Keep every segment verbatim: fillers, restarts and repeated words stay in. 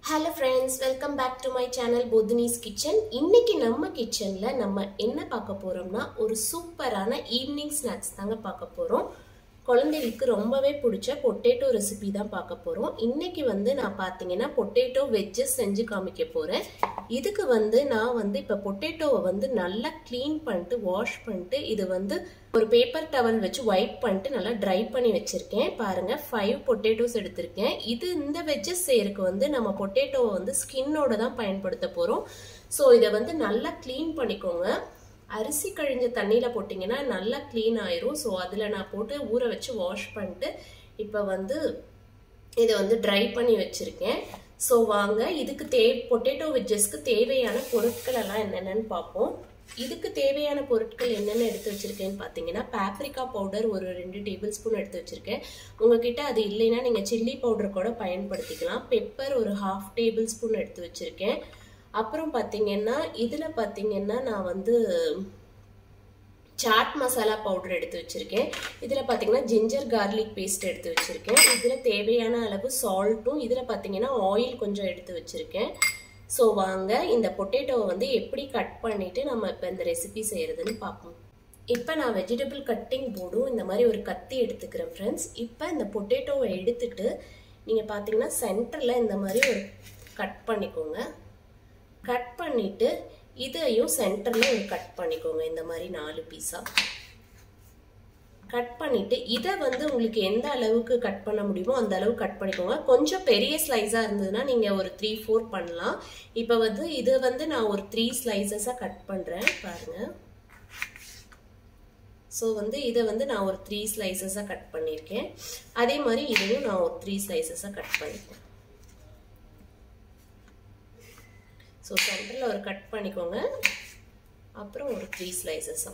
Hello friends, welcome back to my channel Bhodhini's Kitchen. இன்னைக்கு நம்ம கிச்சன்ல நம்ம என்ன பார்க்க போறோம்னா ஒரு சூப்பரான ஈவினிங் ஸ்நாக்ஸ் தாங்க பார்க்க போறோம். குழந்தைகளுக்கு ரொம்பவே பிடிச்ச பொட்டேட்டோ ரெசிபி தான் பார்க்க போறோம். இன்னைக்கு வந்து நான் பாத்தீங்கன்னா பொட்டேட்டோ வெஜ்ஜஸ் செஞ்சு காமிக்க போறேன். இதுக்கு வந்து நான் வந்து இப்ப பொட்டேட்டோவை வந்து நல்லா க்ளீன் பண்ணிட்டு வாஷ் பண்ணிட்டு இது வந்து ஒரு பேப்பர் டவல் வச்சு வைப் பண்ணிட்டு நல்லா ட்ரை பண்ணி வச்சிருக்கேன். பாருங்க ஃபைவ் பொட்டேட்டோஸ் எடுத்திருக்கேன். இது இந்த வெஜ்ஜஸ் செய்யறதுக்கு வந்து நம்ம பொட்டேட்டோவை வந்து ஸ்கின்னோட தான் பயன்படுத்த போறோம். ஸோ இதை வந்து நல்லா க்ளீன் பண்ணிக்கோங்க. அரிசி கழிஞ்ச தண்ணியில போட்டிங்கன்னா நல்லா க்ளீன் ஆயிரும். ஸோ அதில் நான் போட்டு ஊற வச்சு வாஷ் பண்ணிட்டு இப்போ வந்து இதை வந்து ட்ரை பண்ணி வச்சிருக்கேன். ஸோ வாங்க இதுக்கு தே பொட்டேட்டோ வெஜ்ஜஸ்க்கு தேவையான பொருட்கள் எல்லாம் என்னென்னு பார்ப்போம். இதுக்கு தேவையான பொருட்கள் என்னென்ன எடுத்து வச்சிருக்கேன்னு பார்த்தீங்கன்னா பாப்ரிகா பவுடர் ஒரு ரெண்டு டேபிள் ஸ்பூன் எடுத்து வச்சிருக்கேன். உங்ககிட்ட அது இல்லைன்னா நீங்கள் சில்லி பவுடர் கூட பயன்படுத்திக்கலாம். பெப்பர் ஒரு ஹாஃப் டேபிள் ஸ்பூன் எடுத்து வச்சிருக்கேன். அப்புறம் பார்த்தீங்கன்னா இதில் பார்த்தீங்கன்னா நான் வந்து சாட் மசாலா பவுடர் எடுத்து வச்சிருக்கேன். இதில் பார்த்தீங்கன்னா ஜிஞ்சர் கார்லிக் பேஸ்ட் எடுத்து வச்சிருக்கேன். இதில் தேவையான அளவு சால்ட்டும் இதில் பார்த்தீங்கன்னா ஆயில் கொஞ்சம் எடுத்து வச்சிருக்கேன். ஸோ வாங்க இந்த பொட்டேட்டோவை வந்து எப்படி கட் பண்ணிட்டு நம்ம இப்போ இந்த ரெசிபி செய்யறதுன்னு பார்ப்போம். இப்போ நான் வெஜிடபிள் கட்டிங் போர்டும் இந்த மாதிரி ஒரு கத்தி எடுத்துக்கிறேன் ஃப்ரெண்ட்ஸ். இப்போ இந்த பொட்டேட்டோவை எடுத்துட்டு நீங்கள் பார்த்தீங்கன்னா சென்டரில் இந்த மாதிரி ஒரு கட் பண்ணிக்கோங்க. கட் பண்ணிட்டு இதையும் சென்டர்ல ஒரு கட் பண்ணிக்கோங்க. இந்த மாதிரி நாலு பீஸா கட் பண்ணிட்டு இதை வந்து உங்களுக்கு எந்த அளவுக்கு கட் பண்ண முடியுமோ அந்த அளவு கட் பண்ணிக்கோங்க. கொஞ்சம் பெரிய ஸ்லைஸா இருந்ததுன்னா நீங்க ஒரு த்ரீ ஃபோர் பண்ணலாம். இப்ப வந்து இது வந்து நான் ஒரு த்ரீ ஸ்லைசஸா கட் பண்றேன் பாருங்க. ஸோ வந்து இதை வந்து நான் ஒரு த்ரீ ஸ்லைசஸா கட் பண்ணியிருக்கேன். அதே மாதிரி இதையும் நான் ஒரு த்ரீ ஸ்லைசஸா கட் பண்ணிருக்கேன். ஸோ சென்டரில் ஒரு கட் பண்ணிக்கோங்க. அப்புறம் ஒரு த்ரீ ஸ்லைசஸும்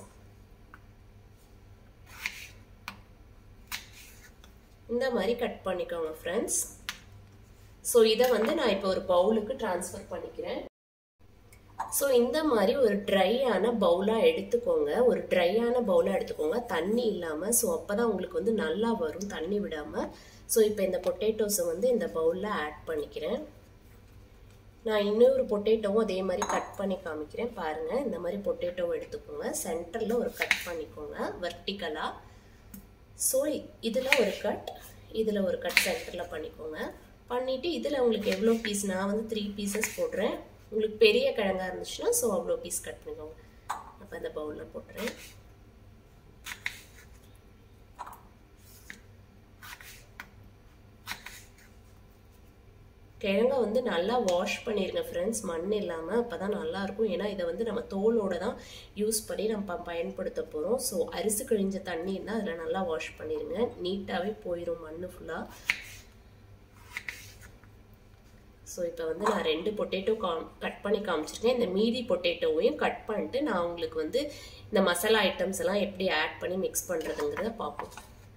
இந்த மாதிரி கட் பண்ணிக்கோங்க ஃப்ரெண்ட்ஸ். ஸோ இதை வந்து நான் இப்போ ஒரு பவுலுக்கு ட்ரான்ஸ்ஃபர் பண்ணிக்கிறேன். ஸோ இந்த மாதிரி ஒரு ட்ரையான பவுலாக எடுத்துக்கோங்க. ஒரு ட்ரையான பவுலாக எடுத்துக்கோங்க, தண்ணி இல்லாமல். ஸோ அப்போ தான் உங்களுக்கு வந்து நல்லா வரும், தண்ணி விடாமல். ஸோ இப்போ இந்த பொட்டேட்டோஸை வந்து இந்த பவுலில் ஆட் பண்ணிக்கிறேன். நான் இன்னொரு பொட்டேட்டோவும் அதே மாதிரி கட் பண்ணி காமிக்கிறேன் பாருங்க. இந்த மாதிரி பொட்டேட்டோவை எடுத்துக்கோங்க, சென்டரில் ஒரு கட் பண்ணிக்கோங்க வெர்டிக்கலாக. ஸோ இதில் ஒரு கட், இதில் ஒரு கட் சென்டரில் பண்ணிக்கோங்க. பண்ணிவிட்டு இதில் உங்களுக்கு எவ்வளோ பீஸ், நான் வந்து த்ரீ பீசஸ் போடுறேன். உங்களுக்கு பெரிய கிழங்கா இருந்துச்சுன்னா ஸோ அவ்வளோ பீஸ் கட் பண்ணிக்கோங்க. அப்போ இந்த பவுலில் போட்டுறேன். கிழங்கை வந்து நல்லா வாஷ் பண்ணிடுங்க ஃப்ரெண்ட்ஸ், மண் இல்லாமல். அப்போ தான் நல்லாயிருக்கும். ஏன்னா இதை வந்து நம்ம தோலோட தான் யூஸ் பண்ணி நம்ம பயன்படுத்த போகிறோம். ஸோ அரிசி கழிஞ்ச தண்ணி இருந்தால் அதில் நல்லா வாஷ் பண்ணிடுங்க, நீட்டாகவே போயிடும் மண் ஃபுல்லாக. ஸோ இப்போ வந்து நான் ரெண்டு பொட்டேட்டோ காம் கட் பண்ணி காமிச்சிருக்கேன். இந்த மீதி பொட்டேட்டோவையும் கட் பண்ணிட்டு நான் உங்களுக்கு வந்து இந்த மசாலா ஐட்டம்ஸ் எல்லாம் எப்படி ஆட் பண்ணி மிக்ஸ் பண்ணுறதுங்கிறத பார்ப்போம்.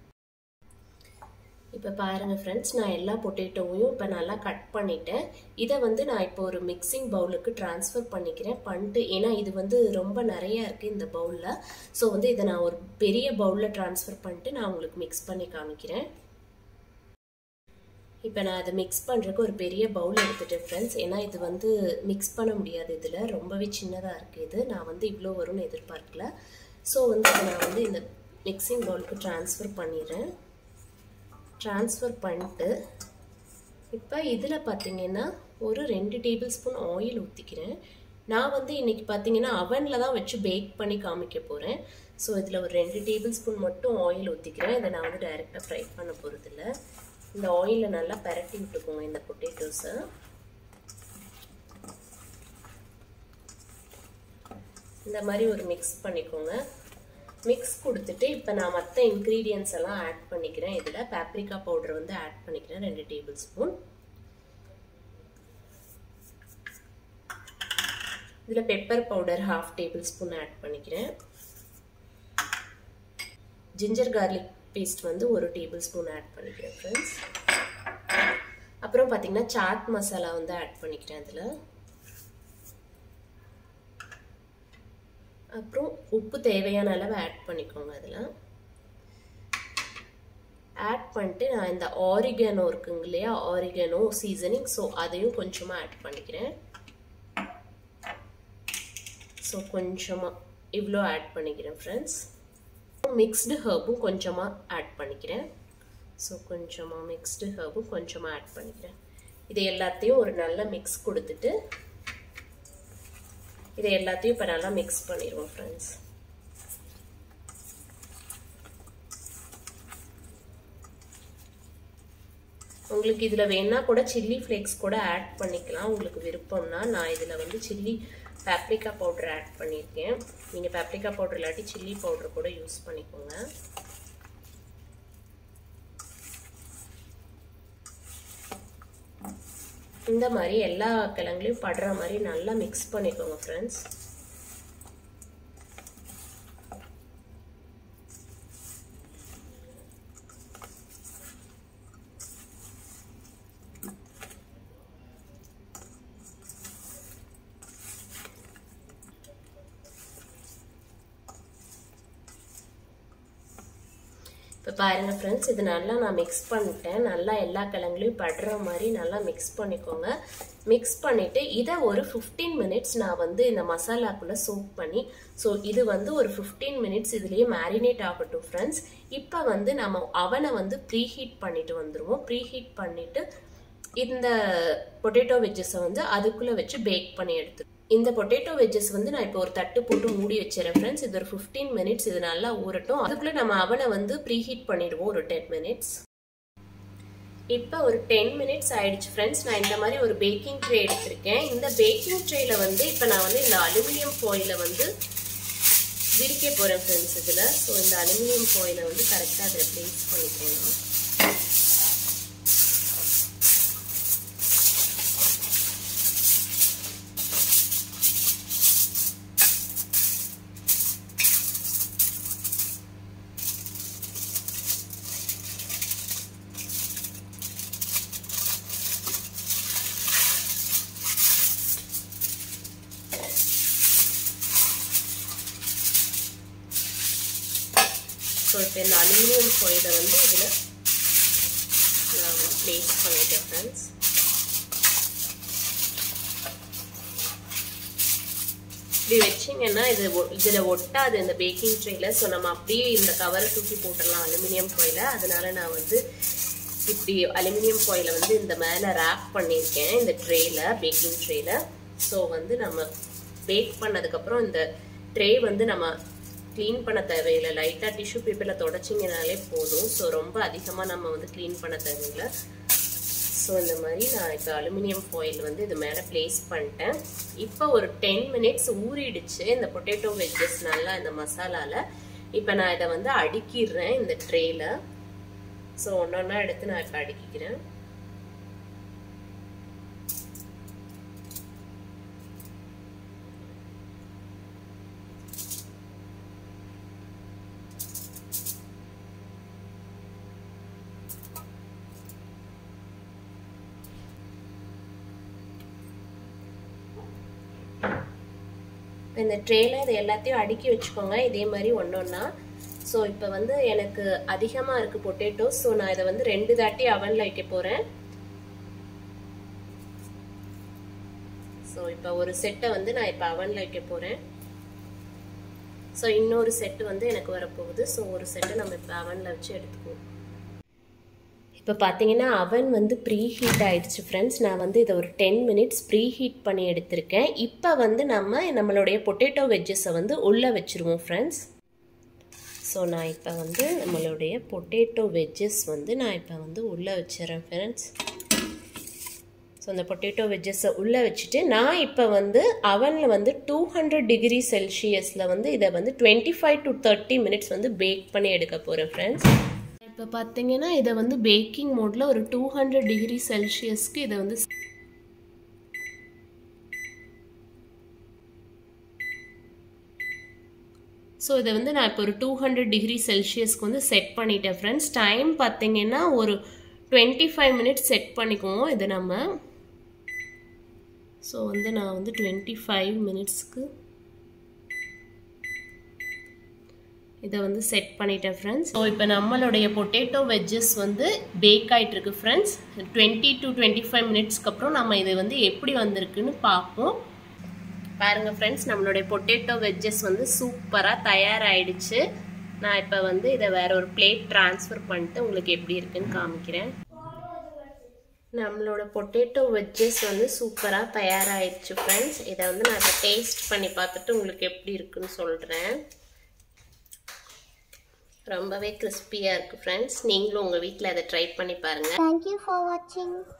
இப்போ பாருங்கள் ஃப்ரெண்ட்ஸ், நான் எல்லா பொட்டேட்டோவையும் இப்போ நல்லா கட் பண்ணிட்டேன். இதை வந்து நான் இப்போ ஒரு மிக்சிங் பவுலுக்கு ட்ரான்ஸ்ஃபர் பண்ணிக்கிறேன். பண்ணிட்டு ஏன்னா இது வந்து ரொம்ப நிறையா இருக்குது இந்த பவுலில். ஸோ வந்து இதை நான் ஒரு பெரிய பவுலில் ட்ரான்ஸ்ஃபர் பண்ணிட்டு நான் உங்களுக்கு மிக்ஸ் பண்ணி காமிக்கிறேன். இப்போ நான் அதை மிக்ஸ் பண்ணுறதுக்கு ஒரு பெரிய பவுல் எடுத்துட்டேன் ஃப்ரெண்ட்ஸ். ஏன்னா இது வந்து மிக்ஸ் பண்ண முடியாது, இதில் ரொம்பவே சின்னதாக இருக்குது. இது நான் வந்து இவ்வளோ வரும்னு எதிர்பார்க்கல. ஸோ வந்து அதை நான் வந்து இந்த மிக்சிங் பவுலுக்கு ட்ரான்ஸ்ஃபர் பண்ணிடுறேன். ட்ரான்ஸ்ஃபர் பண்ணிட்டு இப்போ இதில் பார்த்தீங்கன்னா ஒரு ரெண்டு டேபிள் ஸ்பூன் ஆயில் ஊற்றிக்கிறேன். நான் வந்து இன்றைக்கி பார்த்தீங்கன்னா அவனில் தான் வச்சு பேக் பண்ணி காமிக்க போகிறேன். ஸோ இதில் ஒரு ரெண்டு டேபிள் ஸ்பூன் மட்டும் ஆயில் ஊற்றிக்கிறேன். இதை நான் வந்து டைரெக்டாக ஃப்ரை பண்ண போகிறதில்ல. இந்த ஆயிலை நல்லா பரட்டி விட்டுக்கோங்க இந்த பொட்டேட்டோஸை. இந்த மாதிரி ஒரு மிக்ஸ் பண்ணிக்கோங்க. மிக்ஸ் கொடுத்துட்டு இப்போ நான் மற்ற இன்க்ரீடியன்ஸ் எல்லாம் ஆட் பண்ணிக்கிறேன். இதில் பாப்ரிகா பவுடர் வந்து ஆட் பண்ணிக்கிறேன் ரெண்டு டேபிள் ஸ்பூன். இதில் pepper powder half tablespoon add பண்ணிக்கிறேன். ஜிஞ்சர் கார்லிக் பேஸ்ட் வந்து ஒரு டேபிள் ஸ்பூன் ஆட் பண்ணிக்கிறேன் ஃப்ரெண்ட்ஸ். அப்புறம் பார்த்தீங்கன்னா சாட் மசாலா வந்து ஆட் பண்ணிக்கிறேன் இதில். அப்புறம் உப்பு தேவையான அளவு ஆட் பண்ணிக்கோங்க. அதில் ஆட் பண்ணிட்டு நான் இந்த ஆரிகனோ இருக்குங்க இல்லையா, ஆரிகனோ சீசனிங், ஸோ அதையும் கொஞ்சமாக ஆட் பண்ணிக்கிறேன். ஸோ கொஞ்சமாக இவ்வளோ ஆட் பண்ணிக்கிறேன் ஃப்ரெண்ட்ஸ். மிக்ஸ்டு ஹர்பும் கொஞ்சமாக ஆட் பண்ணிக்கிறேன். ஸோ கொஞ்சமாக மிக்ஸ்டு ஹர்பும் கொஞ்சமாக ஆட் பண்ணிக்கிறேன். இது எல்லாத்தையும் ஒரு நல்ல மிக்ஸ் கொடுத்துட்டு இதை எல்லாத்தையும் இப்போ நல்லா மிக்ஸ் பண்ணிடுவோம் ஃப்ரெண்ட்ஸ். உங்களுக்கு இதில் வேணா கூட சில்லி ஃப்ளேக்ஸ் கூட ஆட் பண்ணிக்கலாம் உங்களுக்கு விருப்பம்னா. நான் இதில் வந்து சில்லி பேப்ரிகா பவுடர் ஆட் பண்ணியிருக்கேன். நீங்கள் பேப்ரிகா பவுடர் இல்லாட்டி சில்லி பவுடர் கூட யூஸ் பண்ணிக்கோங்க. இந்த மாதிரி எல்லா கிழங்குலையும் படுற மாதிரி நல்லா மிக்ஸ் பண்ணிக்கோங்க ஃப்ரெண்ட்ஸ். இப்போ பாருங்கள் ஃப்ரெண்ட்ஸ், இது நல்லா நான் மிக்ஸ் பண்ணிட்டேன். நல்லா எல்லா கிழங்குலையும் படுற மாதிரி நல்லா மிக்ஸ் பண்ணிக்கோங்க. மிக்ஸ் பண்ணிவிட்டு இதை ஒரு ஃபிஃப்டீன் மினிட்ஸ் நான் வந்து இந்த மசாலாக்குள்ளே சோக் பண்ணி, ஸோ இது வந்து ஒரு ஃபிஃப்டீன் மினிட்ஸ் இதுலேயே மேரினேட் ஆகட்டும் ஃப்ரெண்ட்ஸ். இப்போ வந்து நம்ம அவனை வந்து ப்ரீ ஹீட் பண்ணிட்டு வந்துடுவோம். ப்ரீ ஹீட் பண்ணிவிட்டு இந்த பொட்டேட்டோ வெஜ்ஜஸை வந்து அதுக்குள்ளே வச்சு பேக் பண்ணி எடுத்து இந்த பொட்டேட்டோ வெஜ்ஜஸ் வந்து நான் இப்போ ஒரு தட்டு போட்டு மூடி வச்சிடறேன் ஃப்ரெண்ட்ஸ். இது ஒரு ஃபிஃப்டீன் மினிட்ஸ் இது நல்லா ஊறட்டும். அதுக்குள்ளே நம்ம அவனை வந்து ப்ரீ ஹீட் பண்ணிடுவோம் ஒரு டென் மினிட்ஸ். இப்போ ஒரு டென் மினிட்ஸ் ஆயிடுச்சு ஃப்ரெண்ட்ஸ். நான் இந்த மாதிரி ஒரு பேக்கிங் ட்ரே எடுத்திருக்கேன். இந்த பேக்கிங் ட்ரேல வந்து இப்போ நான் வந்து இந்த அலுமினியம் ஃபாயிலை வந்து விரிக்க போகிறேன் ஃப்ரெண்ட்ஸ் இதில். ஸோ இந்த அலுமினியம் ஃபாயிலை வந்து கரெக்டாக அதில் ப்ளேஸ் பண்ணிக்கிறேன். ஸோ இப்போ இந்த அலுமினியம் ஃபாயிலை வந்து இதில் நான் ப்ளேஸ் பண்ணிட்டேன் ஃப்ரெண்ட்ஸ். இப்படி வச்சிங்கன்னா இது இதில் ஒட்டாது இந்த பேக்கிங் ட்ரேல. ஸோ நம்ம அப்படியே இந்த கவரை தூக்கி போட்டுடலாம் அலுமினியம் ஃபாயிலை. அதனால நான் வந்து இப்படி அலுமினியம் ஃபாயிலை வந்து இந்த மேலே ரேப் பண்ணியிருக்கேன் இந்த ட்ரேல, பேக்கிங் ட்ரேல. ஸோ வந்து நம்ம பேக் பண்ணதுக்கப்புறம் இந்த ட்ரே வந்து நம்ம க்ளீன் பண்ண தேவையில்லை. லைட்டாக டிஷ்யூ பேப்பரில் தொடச்சிங்கனாலே போதும். ஸோ ரொம்ப அதிகமாக நம்ம வந்து க்ளீன் பண்ண தேவையில்லை. ஸோ இந்த மாதிரி நான் இப்போ அலுமினியம் ஃபாயில் வந்து இது மேலே ப்ளேஸ் பண்ணிட்டேன். இப்போ ஒரு டென் மினிட்ஸ் ஊறிடுச்சு இந்த பொட்டேட்டோ வெஜ்ஜஸ் நல்லா இந்த மசாலாவில். இப்போ நான் இதை வந்து அடுக்கிடுறேன் இந்த ட்ரேல. ஸோ ஒன்று ஒன்றா எடுத்து நான் இப்போ அடுக்கிக்கிறேன். இந்த ட்ரேல இது எல்லாத்தையும் அடுக்கி வச்சுக்கோங்க இதே மாதிரி ஒன்று ஒன்றா. ஸோ இப்போ வந்து எனக்கு அதிகமாக இருக்குது பொட்டேட்டோஸ். ஸோ நான் இதை வந்து ரெண்டு தாட்டி அவனில் வைக்க போகிறேன். ஸோ இப்போ ஒரு செட்டை வந்து நான் இப்போ அவனில் வைக்க போகிறேன். ஸோ இன்னொரு செட்டு வந்து எனக்கு வரப்போகுது. ஸோ ஒரு செட்டை நம்ம இப்போ அவனில் வச்சு எடுத்துக்குவோம். இப்போ பார்த்தீங்கன்னா அவன் வந்து ப்ரீ ஹீட் ஆயிடுச்சு ஃப்ரெண்ட்ஸ். நான் வந்து இதை ஒரு டென் மினிட்ஸ் ப்ரீ ஹீட் பண்ணி எடுத்திருக்கேன். இப்போ வந்து நம்ம நம்மளுடைய பொட்டேட்டோ வெஜ்ஜஸை வந்து உள்ளே வச்சுருவோம் ஃப்ரெண்ட்ஸ். ஸோ நான் இப்போ வந்து நம்மளுடைய பொட்டேட்டோ வெஜ்ஜஸ் வந்து நான் இப்போ வந்து உள்ளே வச்சிடறேன் ஃப்ரெண்ட்ஸ். ஸோ அந்த பொட்டேட்டோ வெஜ்ஜஸை உள்ளே வச்சுட்டு நான் இப்போ வந்து அவனில் வந்து டூ ஹண்ட்ரட் டிகிரி செல்சியஸில் வந்து இதை வந்து twenty five to thirty minutes வந்து பேக் பண்ணி எடுக்க போகிறேன் ஃப்ரெண்ட்ஸ். இப்போ பார்த்தீங்கன்னா இதை வந்து பேக்கிங் மோடில் ஒரு டூ ஹண்ட்ரட் டிகிரி செல்சியஸ்க்கு இதை வந்து ஸோ இதை வந்து நான் இப்போ ஒரு டூ ஹண்ட்ரட் டிகிரி செல்சியஸ்க்கு வந்து செட் பண்ணிட்டேன் ஃப்ரெண்ட்ஸ். டைம் பார்த்தீங்கன்னா ஒரு டுவெண்ட்டி ஃபைவ் மினிட்ஸ் செட் பண்ணிக்குவோம் இது நம்ம. ஸோ வந்து நான் வந்து டுவெண்ட்டி ஃபைவ் மினிட்ஸ்க்கு இதை வந்து செட் பண்ணிட்டேன் ஃப்ரெண்ட்ஸ். ஸோ இப்போ நம்மளுடைய பொட்டேட்டோ வெஜ்ஜஸ் வந்து பேக் ஆகிட்டு இருக்கு friends. Twenty to twenty five மினிட்ஸ்க்கு அப்புறம் நம்ம இது வந்து எப்படி வந்திருக்குன்னு பார்ப்போம். பாருங்கள் ஃப்ரெண்ட்ஸ், நம்மளுடைய பொட்டேட்டோ வெஜ்ஜஸ் வந்து சூப்பராக தயாராகிடுச்சு. நான் இப்போ வந்து இதை வேற ஒரு பிளேட் ட்ரான்ஸ்ஃபர் பண்ணிட்டு உங்களுக்கு எப்படி இருக்குன்னு காமிக்கிறேன். நம்மளோட பொட்டேட்டோ வெஜ்ஜஸ் வந்து சூப்பராக தயாராகிடுச்சு ஃப்ரெண்ட்ஸ். இதை வந்து நான் இப்போ டேஸ்ட் பண்ணி பார்த்துட்டு உங்களுக்கு எப்படி இருக்குன்னு சொல்கிறேன். ரொம்பவே கிறிஸ்பியாக இருக்குது ஃப்ரெண்ட்ஸ். நீங்களும் உங்கள் வீட்டில் அதை ட்ரை பண்ணி பாருங்கள். Thank you for watching.